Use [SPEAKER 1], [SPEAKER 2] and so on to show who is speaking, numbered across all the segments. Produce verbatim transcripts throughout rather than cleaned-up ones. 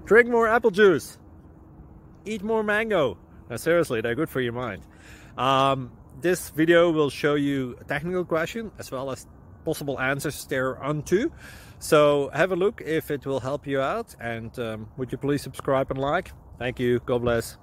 [SPEAKER 1] Drink more apple juice. Eat more mango. Now, seriously, they're good for your mind. Um, this video will show you a technical question as well as possible answers thereunto. So have a look if it will help you out, and um, would you please subscribe and like? Thank you. God bless.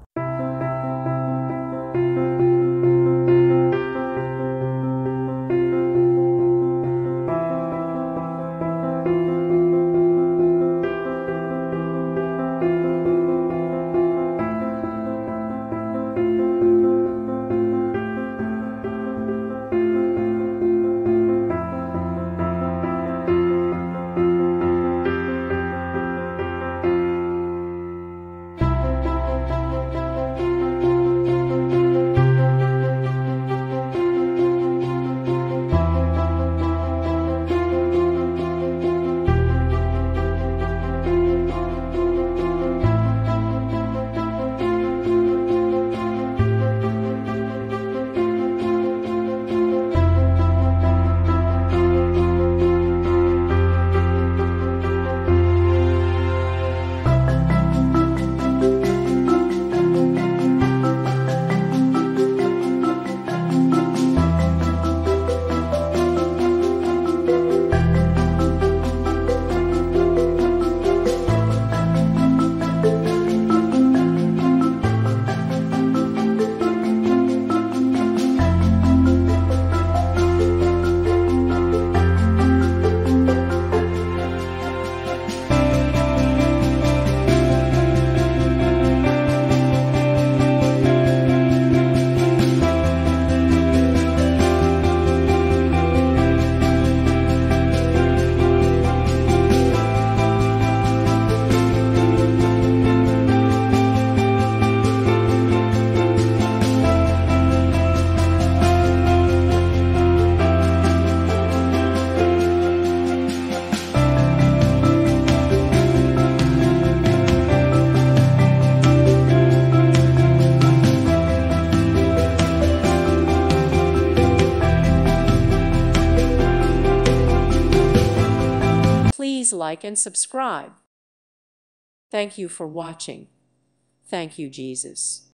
[SPEAKER 2] Please like and subscribe. Thank you for watching. Thank you, Jesus.